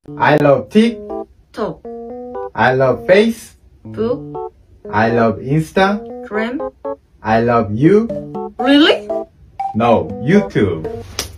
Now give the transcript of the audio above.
I love TikTok. I love Facebook. I love Instagram. I love you. Really? No, YouTube.